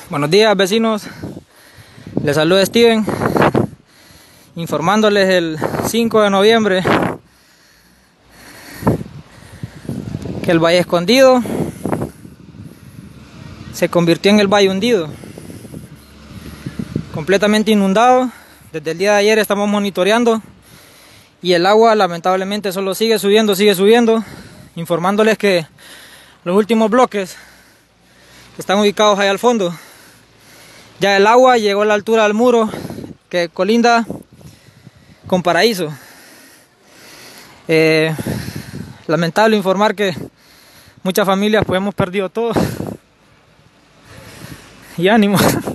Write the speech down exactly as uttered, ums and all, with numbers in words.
Buenos días, vecinos, les saluda Steven, informándoles el cinco de noviembre que el Valle Escondido se convirtió en el Valle Hundido, completamente inundado. Desde el día de ayer estamos monitoreando y el agua lamentablemente solo sigue subiendo, sigue subiendo, informándoles que los últimos bloques que están ubicados allá al fondo, ya el agua llegó a la altura del muro que colinda con Paraíso. Eh, lamentable informar que muchas familias pues hemos perdido todo. Y ánimo.